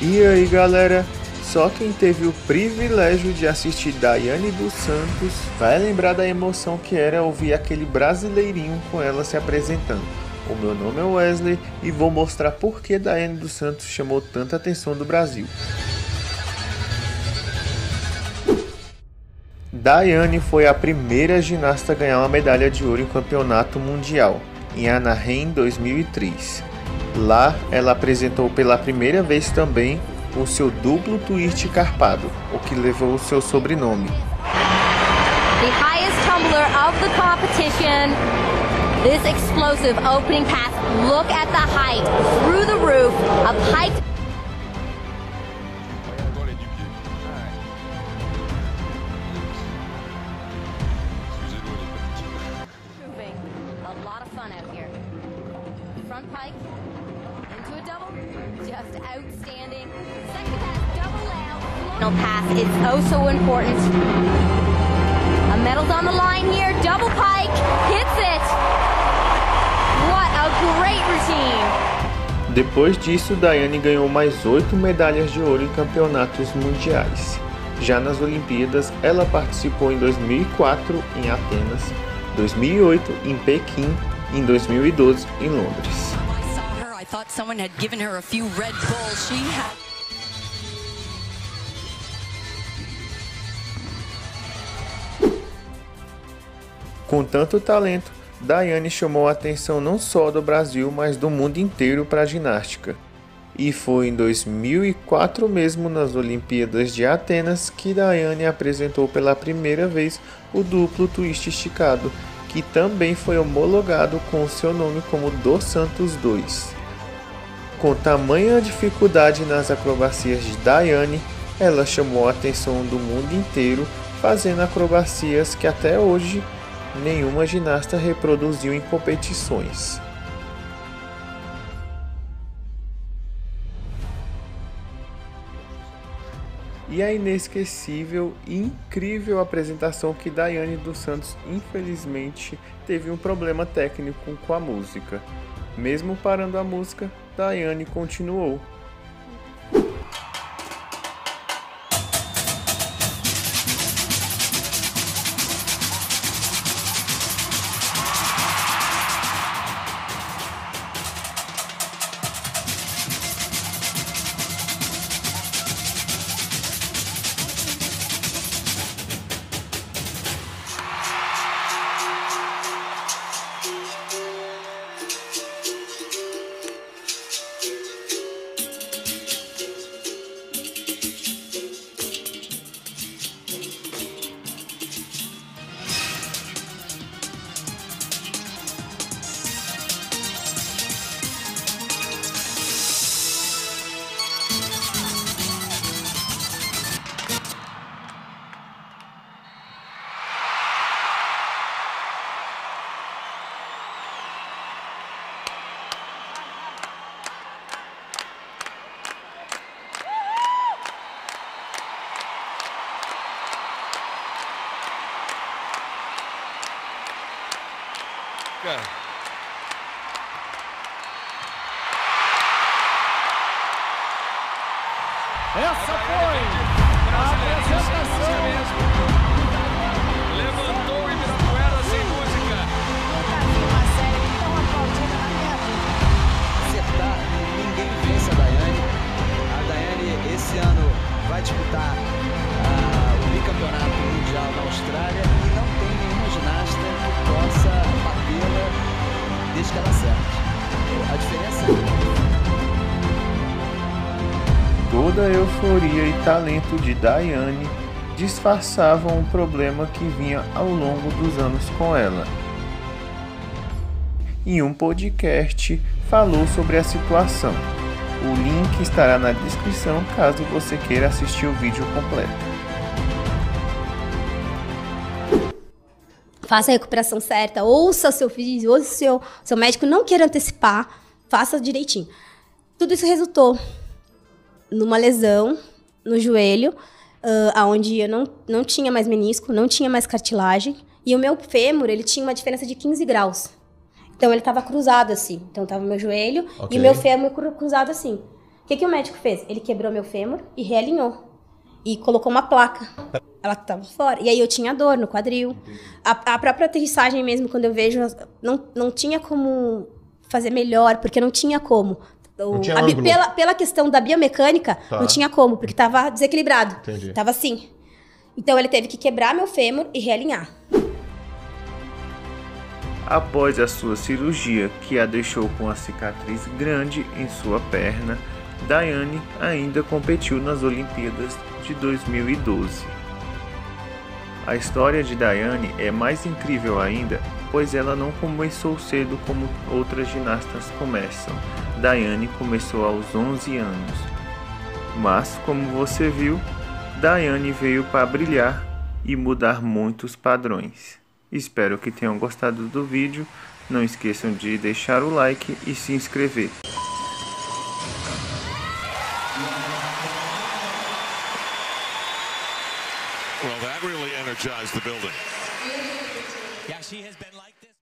E aí galera, só quem teve o privilégio de assistir Daiane dos Santos vai lembrar da emoção que era ouvir aquele brasileirinho com ela se apresentando. O meu nome é Wesley e vou mostrar por que Daiane dos Santos chamou tanta atenção do Brasil. Daiane foi a primeira ginasta a ganhar uma medalha de ouro em campeonato mundial, em Anaheim 2003. Lá, ela apresentou pela primeira vez também o seu duplo twist carpado, o que levou o seu sobrenome. The highest tumbler of the competition. This explosive opening pass. Look at the height through the roof. A pike. A lot of fun out here. Front pike into a double. Just outstanding. Second pass, double out. Final pass is oh so important. A medal's on the line here. Double pike. Hits it. What a great routine. Depois disso, Daiane ganhou mais 8 medalhas de ouro em campeonatos mundiais. Já nas Olimpíadas, ela participou em 2004 em Atenas, 2008 em Pequim e em 2012 em Londres. Com tanto talento, Daiane chamou a atenção não só do Brasil, mas do mundo inteiro para a ginástica. E foi em 2004 mesmo, nas Olimpíadas de Atenas, que Daiane apresentou pela primeira vez o duplo twist esticado, que também foi homologado com o seu nome como Dos Santos 2. Com tamanha dificuldade nas acrobacias de Daiane, ela chamou a atenção do mundo inteiro, fazendo acrobacias que até hoje nenhuma ginasta reproduziu em competições. E a inesquecível e incrível apresentação que Daiane dos Santos infelizmente teve um problema técnico com a música. Mesmo parando a música, Daiane continuou. Essa foi a apresentação. Levantou o Ibirapuera sem música. Nunca vi uma série tão aplaudida na minha vida. Acertar, ninguém vence a Daiane. A Daiane esse ano vai disputar o bicampeonato mundial na Austrália e não tem nenhuma ginasta que possa batê-la desde que ela acerte. A diferença Toda a euforia e talento de Daiane disfarçavam um problema que vinha ao longo dos anos com ela. Em um podcast, falou sobre a situação. O link estará na descrição caso você queira assistir o vídeo completo. Faça a recuperação certa, ouça seu físico, ouça seu médico, não queira antecipar, faça direitinho. Tudo isso resultou numa lesão no joelho, onde eu não tinha mais menisco, não tinha mais cartilagem, e o meu fêmur, ele tinha uma diferença de 15 graus. Então, ele estava cruzado assim. Então, estava o meu joelho e o meu fêmur cruzado assim. O que o médico fez? Ele quebrou meu fêmur e realinhou. E colocou uma placa. Ela tava fora. E aí eu tinha dor no quadril. A própria aterrissagem mesmo, quando eu vejo, não tinha como fazer melhor, porque não tinha como. Não tinha ângulo. Pela questão da biomecânica, não tinha como, porque tava desequilibrado. Entendi. Tava assim. Então ele teve que quebrar meu fêmur e realinhar. Após a sua cirurgia, que a deixou com a cicatriz grande em sua perna, Daiane ainda competiu nas Olimpíadas de 2012. A história de Daiane é mais incrível ainda, pois ela não começou cedo como outras ginastas começam. Daiane começou aos 11 anos. Mas, como você viu, Daiane veio para brilhar e mudar muitos padrões. Espero que tenham gostado do vídeo. Não esqueçam de deixar o like e se inscrever. Well, that really energized the building. Yeah, she has been like